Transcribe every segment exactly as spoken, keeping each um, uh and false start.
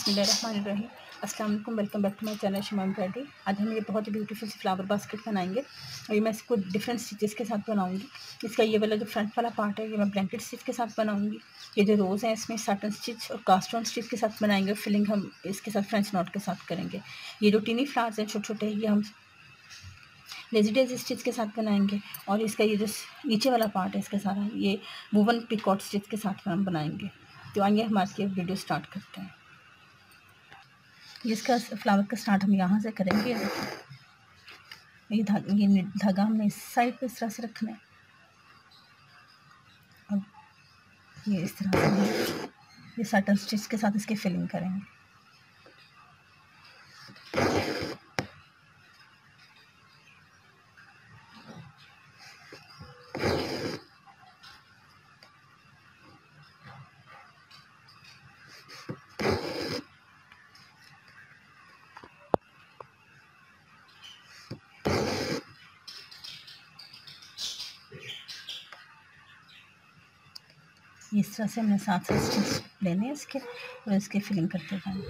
बिस्मिल्लाहिर्रहमानिर्रहीम। अस्सलाम वालेकुम, welcome back to my channel Shama embroidery. आज हम ये बहुत ही ब्यूटीफुल सी फ्लावर बास्केट बनाएंगे और ये मैं इसको डिफरेंट स्टिचेस के साथ बनाऊंगी। इसका ये वाला जो फ्रंट वाला पार्ट है ये मैं ब्लैंकेट स्टिच के साथ बनाऊंगी। ये जो रोज़ हैं इसमें साटन स्टिच और कास्ट ऑन स्टिच के साथ बनाएंगे और फिलिंग हम इसके साथ फ्रेंच नॉट के साथ करेंगे। ये जो टीनी फ्लावर्स हैं छोटे छोटे ये हम लेजी डेजी स्टिच के साथ बनाएंगे और इसका ये जो नीचे वाला पार्ट है इसका सारा ये वूवन पिकॉट स्टिच के साथ हम बनाएंगे। तो आइए हम आज की वीडियो स्टार्ट करते हैं। इसका फ्लावर का स्टार्ट हम यहाँ से करेंगे। ये धागा ये धागा हमने इस साइड पे इस तरह से रखना है। अब ये इस तरह से ये साटन स्टिच के साथ इसकी फिलिंग करेंगे। इस तरह से हमने सात सात स्टिच लेने हैं इसके और इसके फिलिंग करते जाएंगे।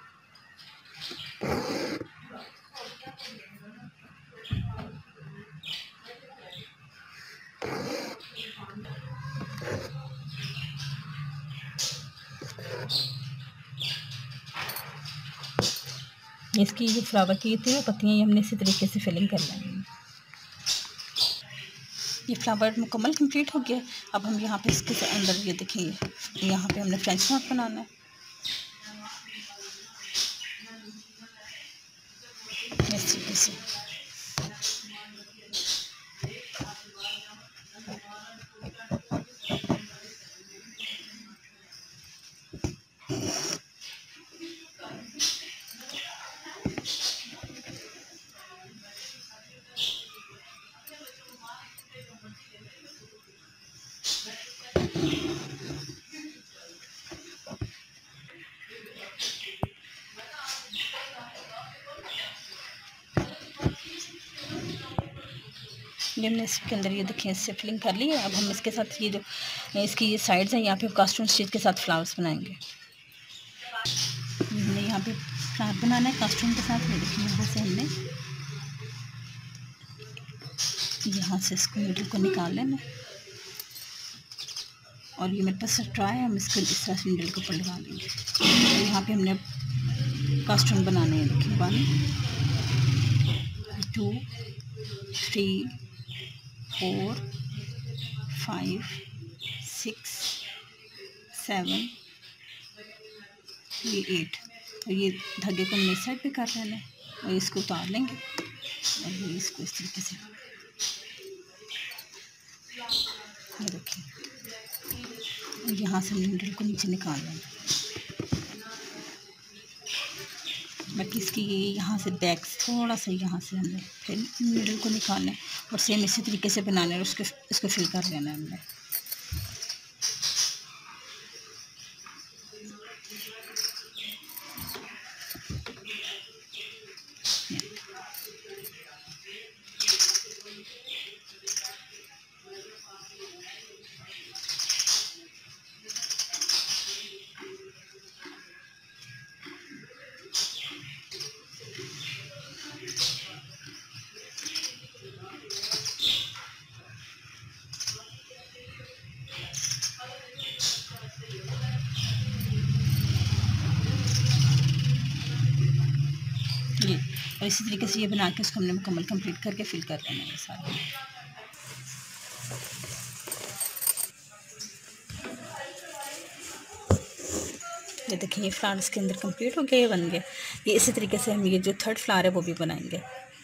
इसकी ये फ्लावर की तीनों पत्तियाँ हमने इसी तरीके से फिलिंग कर लेंगे। ये फ्लावर मुकम्मल कंप्लीट हो गया। अब हम यहाँ पे इसके अंदर ये देखिए यहाँ पे हमने फ्रेंच नॉट बनाना है। इस तरीके से ये हमने इसके अंदर ये देखिए इससे फिलिंग कर ली है। अब हम इसके साथ ये जो इसकी ये साइड्स हैं यहाँ पे कास्ट ऑन स्टिच के साथ फ्लावर्स बनाएंगे। हमने यहाँ पे फ्लावर बनाना है कास्ट ऑन के साथ। ये देखिए यहाँ से हमने यहाँ से इसको नीडल को निकाल लेना और ये मेरे पास ट्राई है, हम इसको इस तरह से नीडल के ऊपर लगा लेंगे। यहाँ पे हमने कास्ट ऑन बनाने हैं। देखिए one two three four five six seven ये एट और ये धागे को हमने साइड पे कर लेना है और इसको उतार लेंगे और ये इसको इस तरीके से ये देखिए यहाँ से नीडल को नीचे निकाल लेंगे। बाकी इसकी ये यहाँ से बैक थोड़ा सा यहाँ से हमने फिर नीडल को निकालना है और सेम इसी तरीके से बनाना है और उसके इसको फिल कर लेना है हमने। ये और इसी तरीके से ये बना के उसको हमने मुकम्मल कंप्लीट करके फिल कर लेना है सारा। ये देखिए ये फ्लावर्स के अंदर कंप्लीट हो गया, ये बन गया। ये इसी तरीके से हम ये जो थर्ड फ्लावर है वो भी बनाएंगे।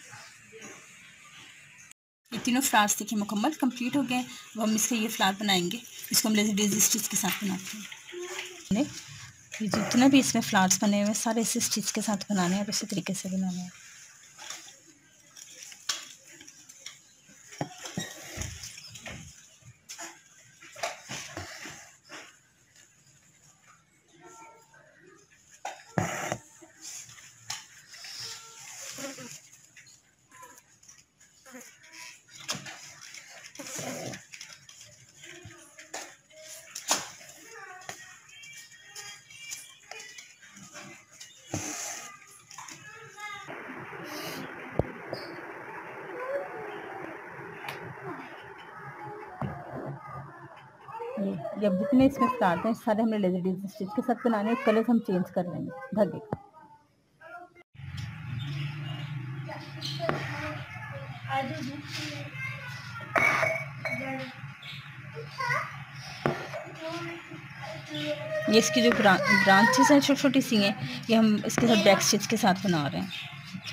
ये तीनों फ्लावर्स देखिए मुकम्मल कंप्लीट हो गए। अब हम इसके ये फ्लावर बनाएंगे। इसको हम लेज़ी डेज़ी स्टिच के साथ बनाते हैं। ये जितने भी इसमें फ्लावर्स बने हुए सारे इसी स्टिच के साथ बनाने हैं और इसी तरीके से बनाने हैं। जब जितने इसमें फ्लावर्स हैं सारे हमने लेजर डिजिटल स्टिच के साथ बनाने हैं। कलर हम चेंज कर लेंगे धागे का। ये इसकी जो ब्रा, ब्रांचेस हैं छोटी छोटी सी हैं, ये हम इसके साथ बैक स्टिच के साथ बना रहे हैं।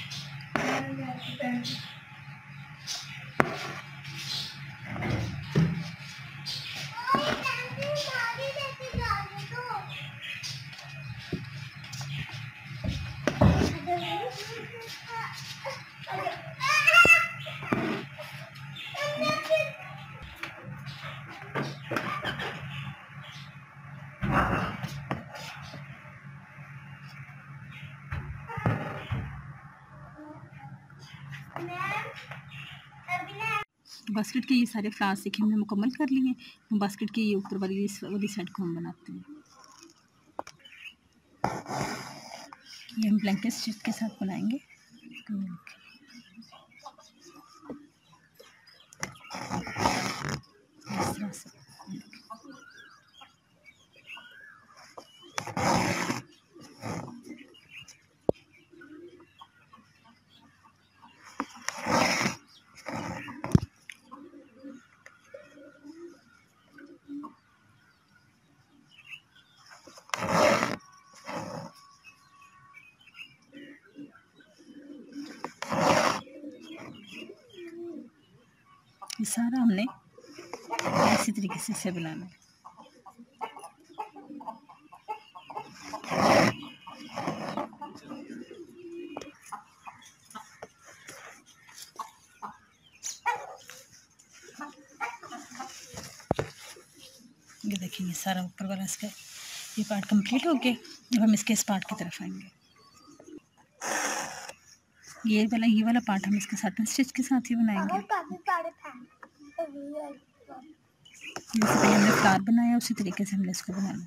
बास्केट के ये सारे फ्लावर्स देखिए हमने मुकम्मल कर लिए हैं। बास्केट की ये ऊपर वाली इस वाली साइड को हम बनाते हैं। ये हम ब्लैंकेट स्टिच के साथ बनाएंगे। इस तरह से ये सारा हमने इसी तरीके से इसे बनाना है। ये देखिए ये सारा ऊपर वाला इसका ये पार्ट कंप्लीट हो गया। अब हम इसके इस पार्ट की तरफ आएंगे। ये वाला ये वाला पार्ट हम इसके साटन स्टिच के साथ ही बनाएंगे। जैसे पहले हमने फ्लावर बनाया उसी तरीके से हमने इसको बनाना।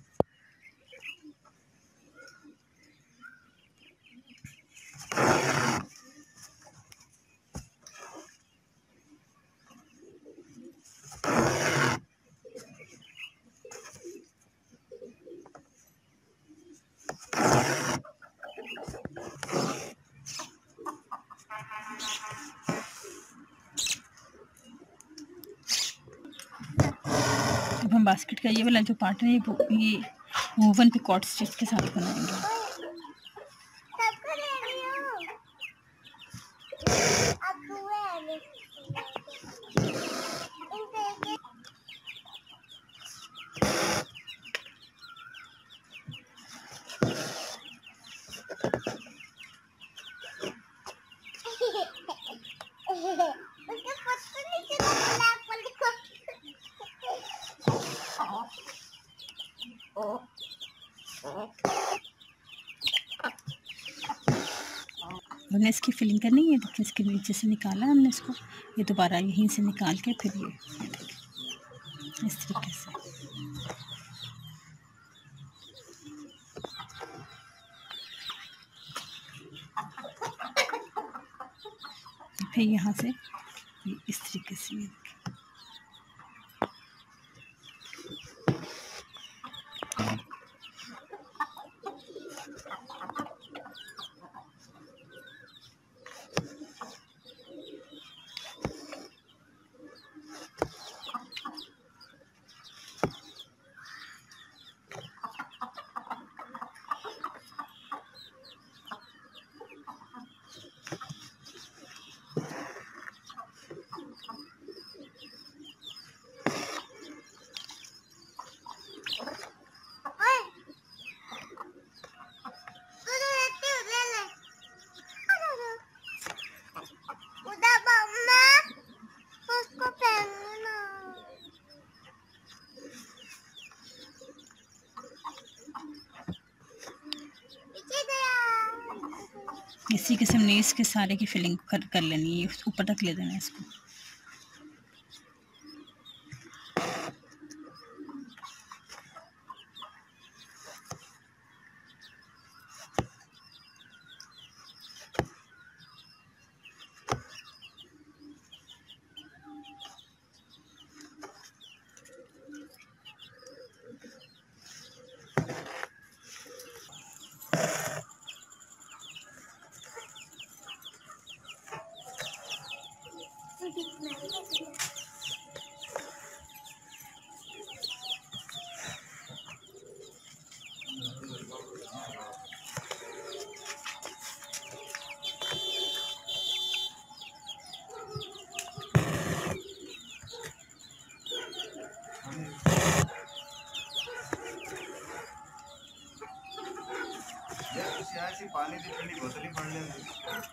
अब हम बास्केट का ये वाला जो पार्ट है ये वोवन पे कॉट स्टिच के साथ बनाएंगे। हमने इसकी फिलिंग करनी है। देखिए इसके नीचे से निकाला हमने इसको, ये दोबारा यहीं से निकाल के फिर ये इस तरीके से फिर यहाँ से इस तरीके से इसी किस्म ने इसके सारे की फिलिंग कर कर लेनी है। ऊपर तक ले देना है इसको। पानी की ठंडी बोतल ही पड़ लेंगे।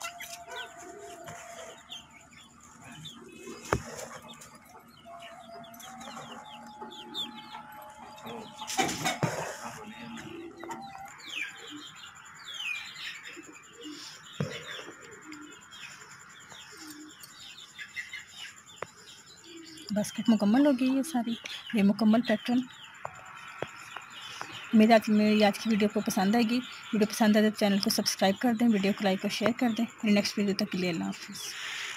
बास्केट मुकम्मल हो गई है सारी, ये मुकम्मल पैटर्न। मेरी आज मेरी आज की वीडियो को पसंद आएगी। वीडियो पसंद आए तो चैनल को सब्सक्राइब कर दें, वीडियो को लाइक और शेयर कर दें। नेक्स्ट वीडियो तक के लिए अल्लाह हाफ़िज़।